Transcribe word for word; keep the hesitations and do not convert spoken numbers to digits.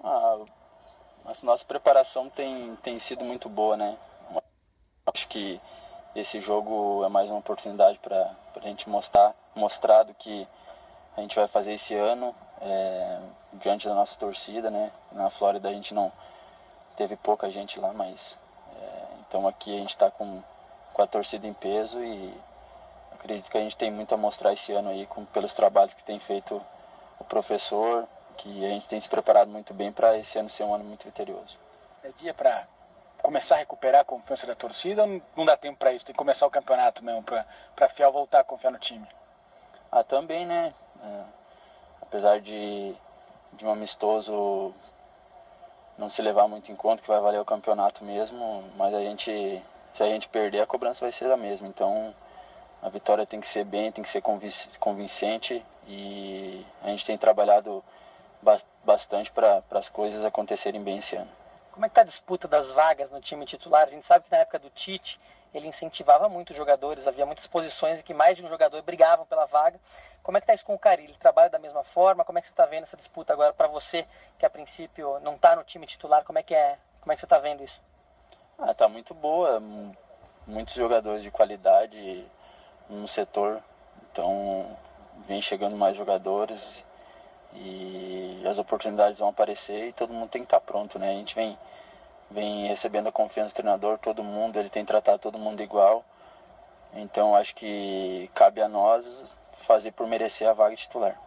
Ah, a nossa preparação tem, tem sido muito boa, né? Acho que esse jogo é mais uma oportunidade para a gente mostrar, mostrar do que a gente vai fazer esse ano é, diante da nossa torcida, né? Na Flórida a gente não teve pouca gente lá, mas é, então aqui a gente está com, com a torcida em peso e acredito que a gente tem muito a mostrar esse ano aí com, pelos trabalhos que tem feito o professor, que a gente tem se preparado muito bem para esse ano ser um ano muito vitorioso. É dia para começar a recuperar a confiança da torcida ou não dá tempo para isso? Tem que começar o campeonato mesmo, para a Fiel voltar a confiar no time? Ah, também, né? É, apesar de, de um amistoso não se levar muito em conta, que vai valer o campeonato mesmo, mas a gente, se a gente perder, a cobrança vai ser a mesma. Então, a vitória tem que ser bem, tem que ser convincente e a gente tem trabalhado bastante para as coisas acontecerem bem esse ano. Como é que está a disputa das vagas no time titular? A gente sabe que na época do Tite, ele incentivava muito os jogadores, havia muitas posições em que mais de um jogador brigavam pela vaga. Como é que está isso com o Carille? Ele trabalha da mesma forma? Como é que você está vendo essa disputa agora para você, que a princípio não está no time titular? Como é que, é, como é que você está vendo isso? Ah, tá muito boa. Muitos jogadores de qualidade no setor. Então, vem chegando mais jogadores e as oportunidades vão aparecer e todo mundo tem que estar pronto, né? A gente vem, vem recebendo a confiança do treinador, todo mundo, ele tem tratado todo mundo igual. Então acho que cabe a nós fazer por merecer a vaga titular.